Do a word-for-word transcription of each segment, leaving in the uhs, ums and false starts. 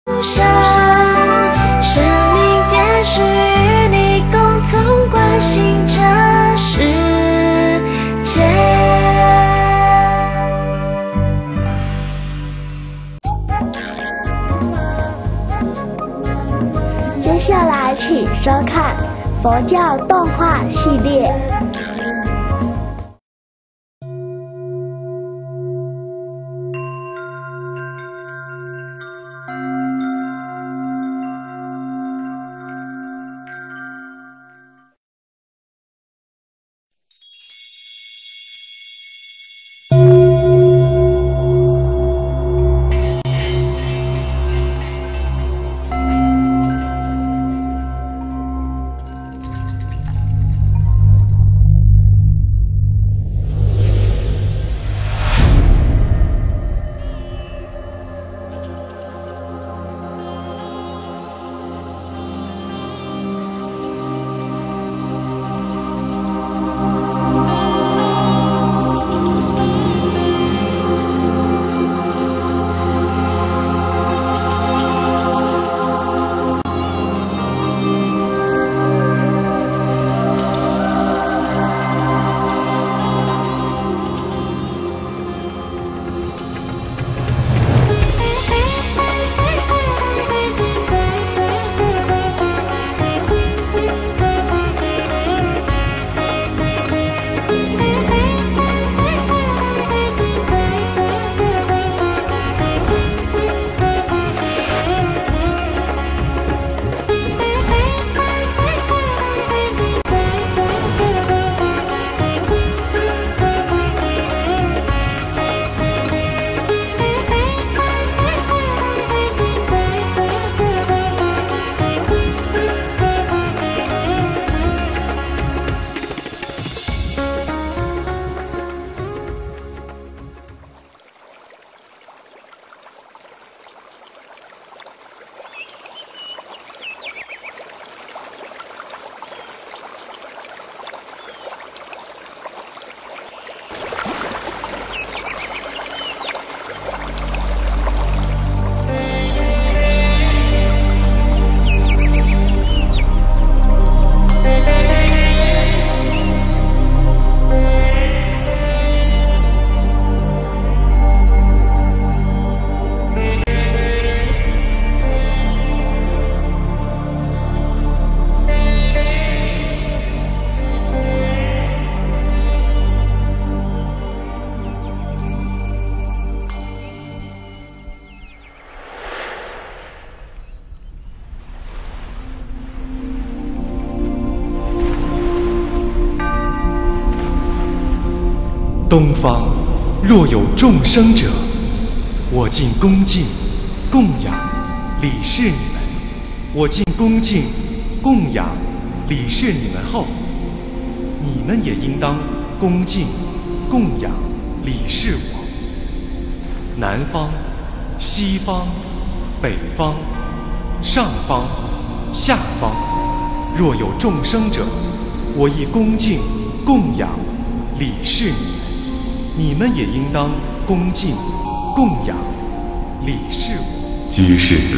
生生命间是与你共同关心这世界。 接下来请收看佛教动画系列。 东方若有众生者，我尽恭敬供养礼事你们；我尽恭敬供养礼事你们后，你们也应当恭敬供养礼事我。南方、西方、北方、上方、下方，若有众生者，我亦恭敬供养礼事你们。你们也应当恭敬供养礼事我。 居士子，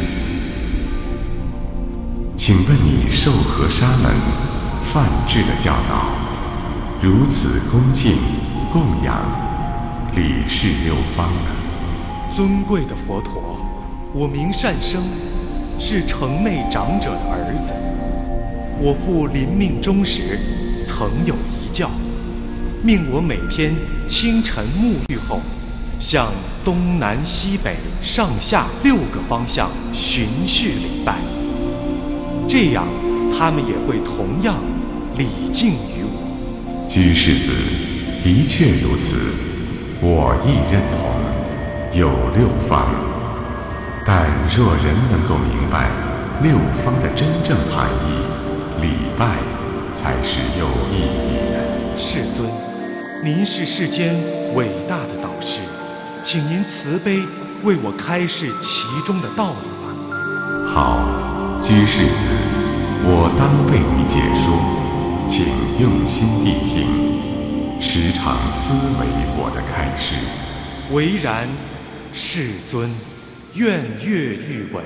请问你受何沙门梵志的教导，如此恭敬供养礼事六方呢？ 尊贵的佛陀，我名善生，是城内长者的儿子。我父临命终时，曾有遗教，命我每天清晨沐浴后，向东南西北上下六个方向循序礼拜，这样他们也会同样礼敬于我。 居士子，的确如此，我亦认同。有六方，但若人能够明白六方的真正含义，礼拜才是有意义的。 世尊，您是世间伟大的导师，请您慈悲为我开示其中的道理吧。 好，居士子，我当为你解说，请用心谛听，时常思维我的开示。 唯然，世尊。 愿阅玉闻。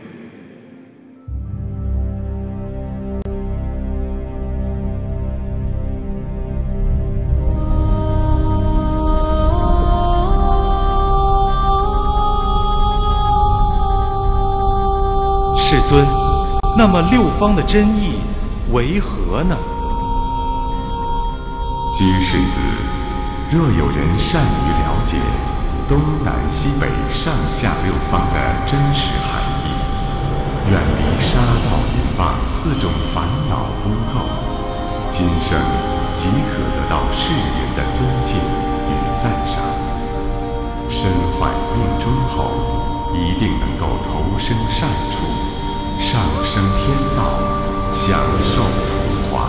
世尊，那么六方的真意为何呢？ 居士子，若有人善于了解东南西北上下六方的真实含义，远离杀盗淫妄四种烦恼污垢，今生即可得到世人的尊敬与赞赏。身怀命中后，一定能够投生善处，上升天道，享受福华。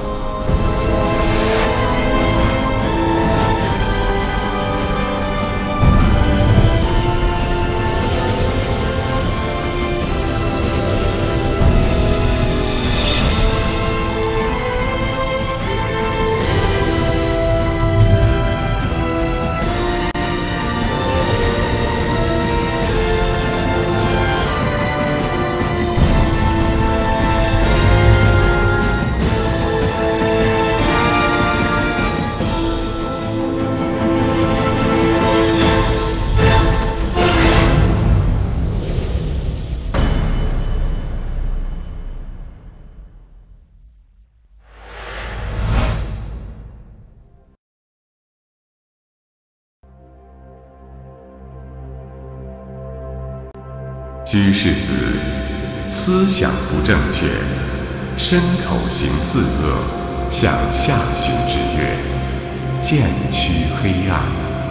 居士子，思想不正确，身口行四恶，向下旬之月，渐趋黑暗。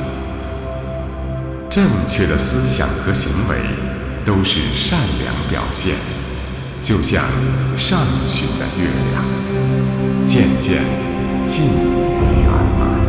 正确的思想和行为都是善良表现，就像上旬的月亮，渐渐近于圆满。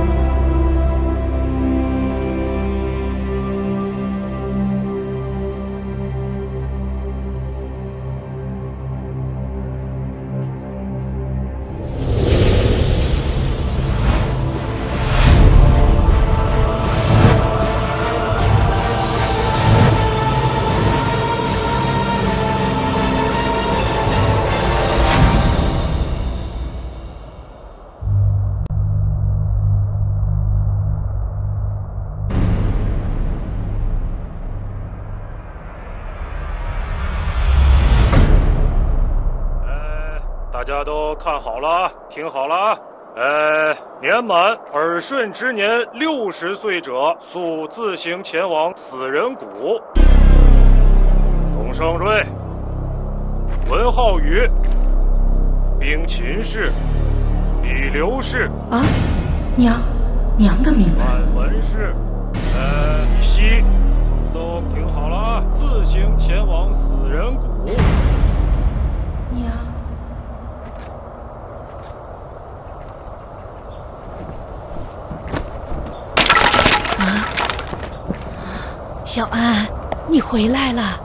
大家都看好了，听好了。呃，年满耳顺之年六十岁者，速自行前往死人谷。董胜瑞、文浩宇、冰秦氏、李刘氏啊，娘，娘的名字。 范文氏、呃，李希，都听好了，自行前往死人谷。 娘。小安，你回来了。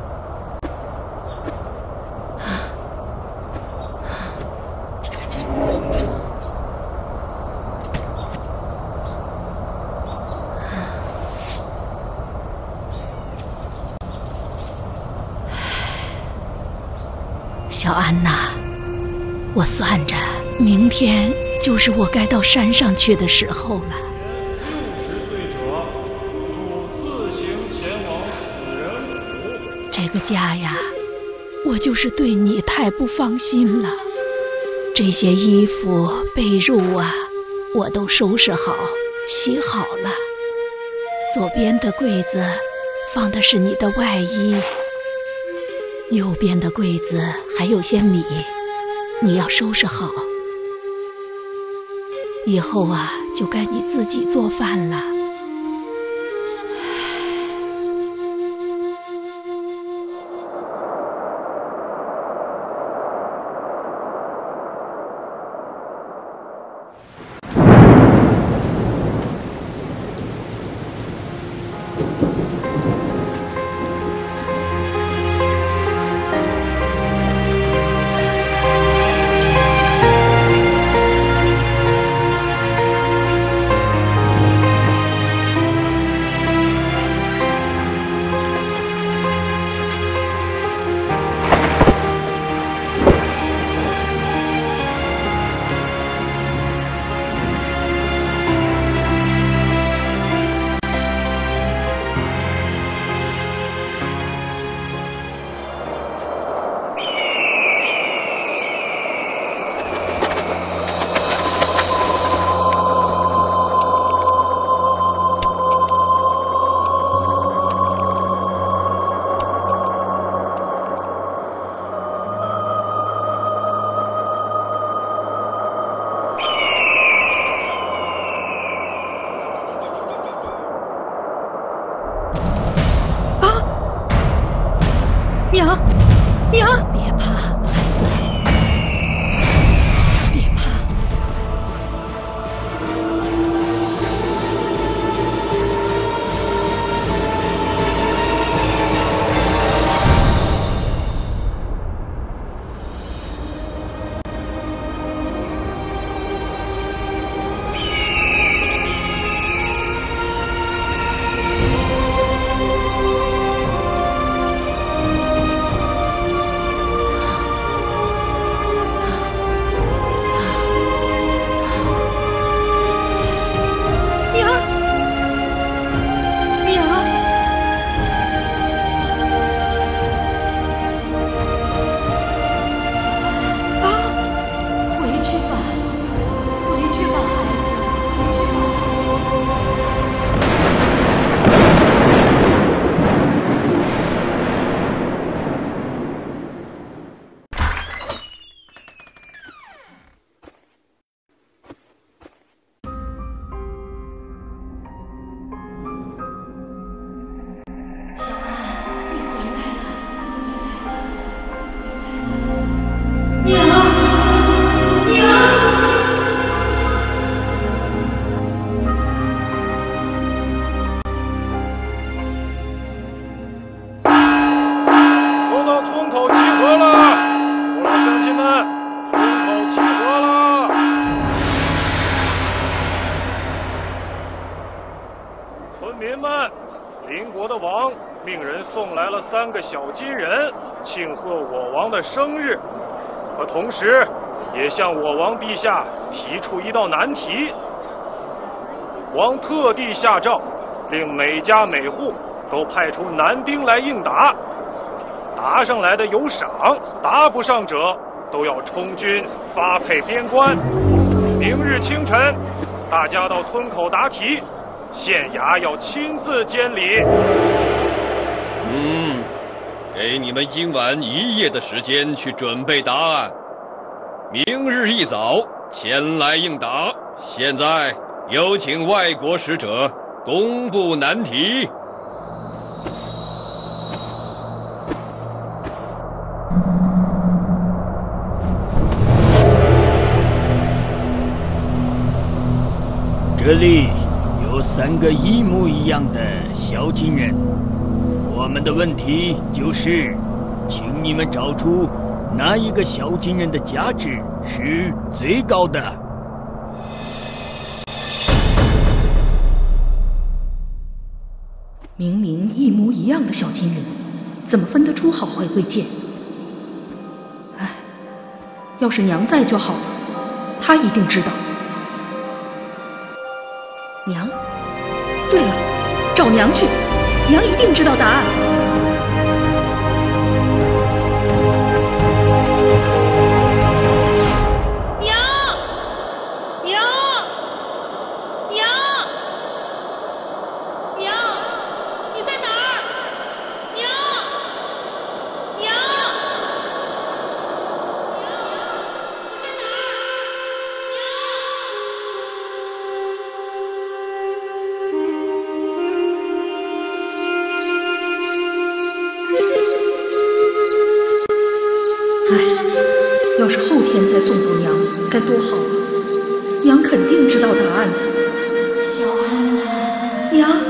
小安呐，我算着明天就是我该到山上去的时候了。这个家呀，我就是对你太不放心了。这些衣服被褥啊，我都收拾好洗好了。左边的柜子放的是你的外衣，右边的柜子还有些米，你要收拾好。以后啊，就该你自己做饭了。 娘，娘，别怕，孩子，别怕。 三个小金人庆贺我王的生日，可同时也向我王陛下提出一道难题。王特地下诏，令每家每户都派出男丁来应答，答上来的有赏，答不上者都要充军发配边关。明日清晨，大家到村口答题，县衙要亲自监理。 嗯，给你们今晚一夜的时间去准备答案，明日一早前来应答。现在有请外国使者公布难题。 这里有三个一模一样的小金人。我们的问题就是，请你们找出哪一个小金人的价值是最高的。 明明一模一样的小金人，怎么分得出好坏贵贱？唉，要是娘在就好了，她一定知道。娘，对了，找娘去。娘一定知道答案。娘，娘，娘，娘，你在哪儿？娘，娘，娘，你在哪儿？唉，要是后天再送走娘，该多好啊！娘肯定知道答案的。 小安， 娘。